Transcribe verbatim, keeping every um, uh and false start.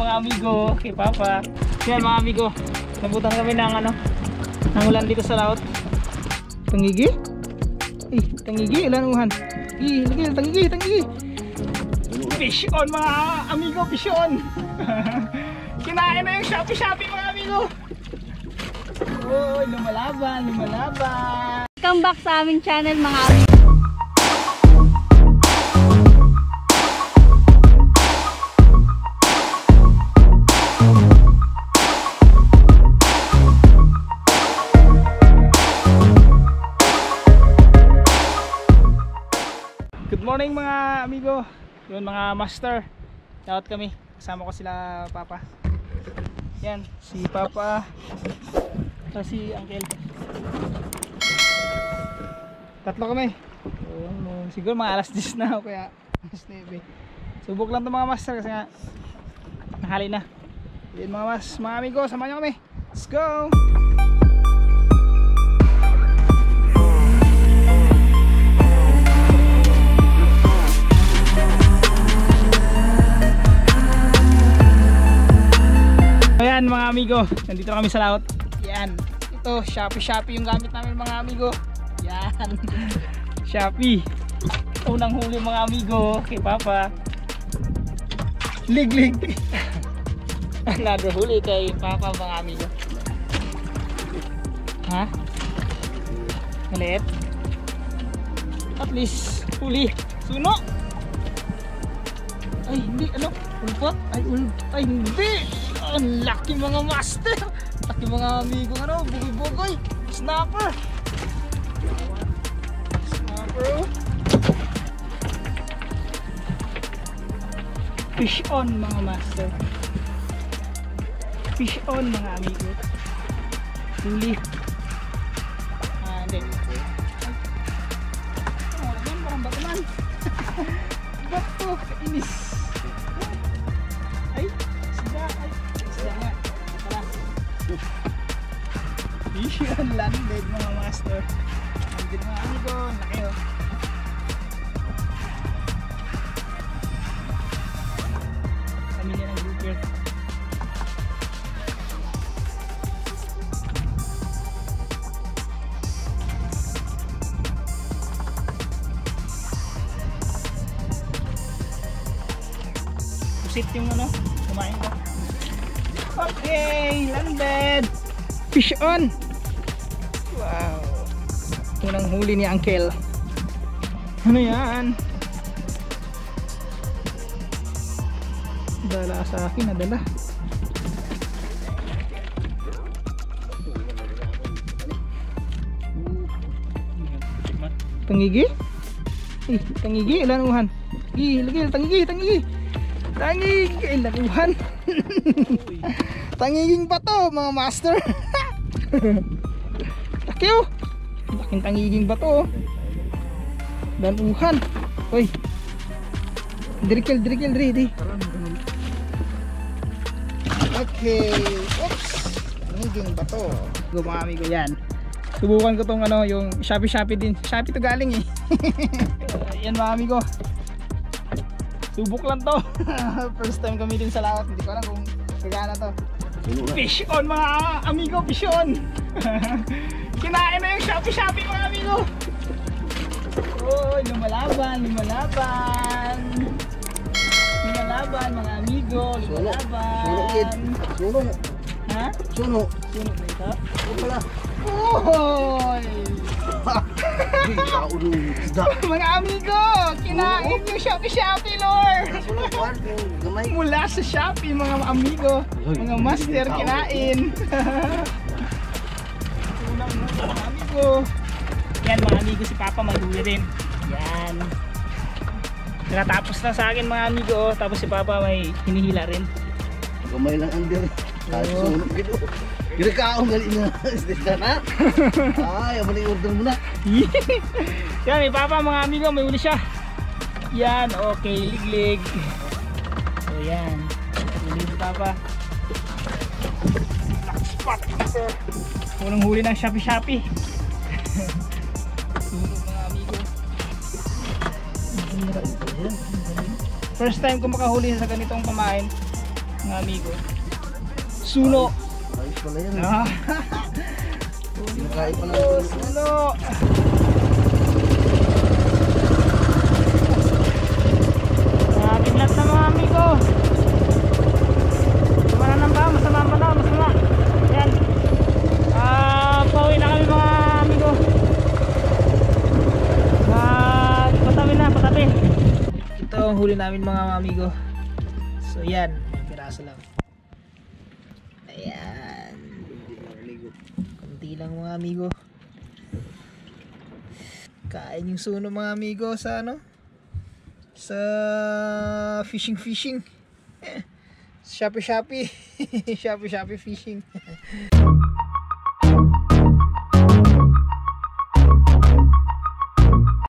mga amigo, kay Papa. Yan mga amigo, nabutan kami ng ano, ng ulan dito sa laot. Tangigi? Eh, tangigi, ilan uhan? Eh, lagi, tangigi, tangigi. Fish on mga amigo, fish on. Kinain na yung Shopee-Shopee mga amigo. Oh, lumalaban, lumalaban. Welcome back sa aming channel mga amigo. Good morning mga amigo. Yun mga master. Shout kami. Kasama ko sila Papa. Yan, si Papa. At si Uncle. Tatlo kami. So, siguro mga alas diyes na o kaya alas nine. Subok lang to mga master kasi nga nahali na. Yan mga mas, mga amigo, samahan nyo kami. Let's go! Ayan mga amigo, nandito kami sa laot. Yan, ito Shopee-Shopee yung gamit namin mga amigo. Yan, Shopee. Unang huli mga amigo, kay Papa. Lig-lig. Another huli kay Papa mga amigo. Ha? Maliit? At least huli. Suno. Ay hindi, ano? Ulpot? Ay ulp. Ay hindi. Ang laki mga master. Laki mga amigo, ano? Bugoy-bugoy. Snapper. Snapper. Fish on mga master. Fish on mga amigo. Huli. Ah, hindi. Oh, yan parang bato man. Bato, kainis. Ay, sida. Ay, sida nga. Tara. Fish on landed mga master. Landed mga amigo. Laki oh. Pamilya ng grouper. Pusit yung ano, kumain ko. Okay, landed. Fish on. Wow. Unang huli ni Uncle. Ano yan? Dala sa akin, nadala. Tangigi? Eh, tangigi, ilan uhan? Gi, lagi, tangigi, tangigi. Tangigi, ilan uhan? Tangiging pa to, mga master. Laki oh. Laking tangiging ba to? Dan uhan. Uy. Dirikil, dirikil, ready. Okay. Oops. Tangiging ba to? Go mga amigo yan. Subukan ko tong ano, yung Shopee-Shopee din. Shopee to galing eh. Yan mga amigo. Subok lang to. First time kami din sa laot. Hindi ko alam kung gagana to. Fish on mga amigo, fish on. Kinain na yung Shopee-Shopee mga amigo. Oh, lumalaban, lumalaban. Lumalaban mga amigo, lumalaban. Suno, kid. Suno. Ha? Suno. Suno na ito? Suno pala. Oy! Isda. Mga amigo, kinain yung Shopee-Shopee Lord. Suno, kuwan. Gamay. Mula sa Shopee mga amigo, mga master kinain. Unang mga amigo. Yan mga amigo, si Papa maghuli din. Yan. Natapos na sa akin mga amigo, oh. Tapos si Papa may hinihila rin. Gamay lang ang dir. Ay, suno gitu. Kira ka gali na isda na. Ay, amo ni order mo na. Yan, may Papa mga amigo, may huli siya. Yan, okay, liglig. So yan. Huli si Papa. Black spot, sir. Unang huli ng Shopee-Shopee. Mga amigo. First time ko makahuli sa ganitong pamain. mga amigo. Suno. Ayos pala yan. Ah. Kinakain pala. Oh, suno. Maraming lahat na mga amigo. Masama na ba? Masama ba na? Masama. Yan. Ah, pauwi na kami mga amigo. Ah, patabi na, patabi. Ito ang huli namin mga amigo. So yan, may piraso lang. Ayan. Kunti lang mga amigo. Kain yung suno mga amigo sa ano? Sa fishing fishing. Shopee Shopee. Shopee Shopee fishing.